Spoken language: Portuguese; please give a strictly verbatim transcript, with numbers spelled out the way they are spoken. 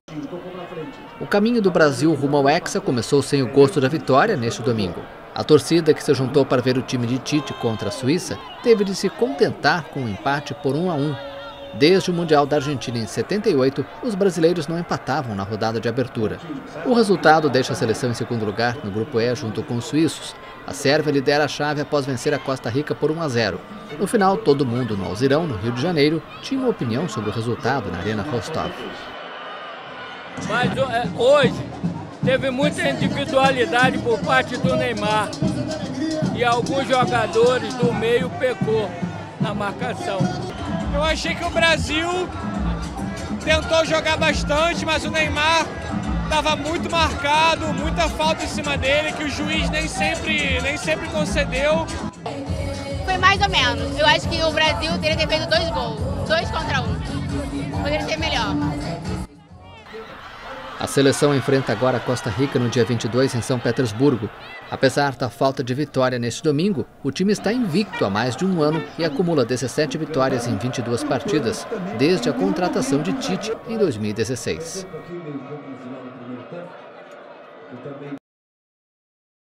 O caminho do Brasil rumo ao Hexa começou sem o gosto da vitória neste domingo. A torcida que se juntou para ver o time de Tite contra a Suíça teve de se contentar com um empate por um a um. Desde o Mundial da Argentina em setenta e oito, os brasileiros não empatavam na rodada de abertura. O resultado deixa a seleção em segundo lugar no Grupo E junto com os suíços. A Sérvia lidera a chave após vencer a Costa Rica por um a zero. No final, todo mundo no Alzirão, no Rio de Janeiro, tinha uma opinião sobre o resultado na Arena Rostov. Mas hoje teve muita individualidade por parte do Neymar e alguns jogadores do meio pecou na marcação. Eu achei que o Brasil tentou jogar bastante, mas o Neymar estava muito marcado, muita falta em cima dele, que o juiz nem sempre, nem sempre concedeu. Foi mais ou menos. Eu acho que o Brasil teria que ter feito dois gols, dois contra um. Poderia ser melhor. A seleção enfrenta agora a Costa Rica no dia vinte e dois em São Petersburgo. Apesar da falta de vitória neste domingo, o time está invicto há mais de um ano e acumula dezessete vitórias em vinte e duas partidas, desde a contratação de Tite em dois mil e dezesseis.